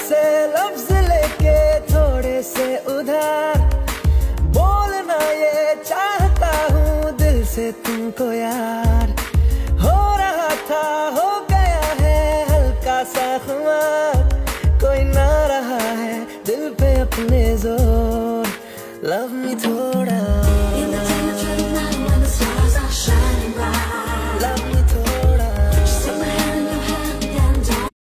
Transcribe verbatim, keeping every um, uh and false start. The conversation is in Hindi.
से लफ्ज लेके थोड़े से उधार बोलना ये चाहता हूँ दिल से तुमको यार। हो रहा था हो गया है हल्का सा खुमार, कोई ना रहा है दिल पे अपने जोर। लव मी थोड़ा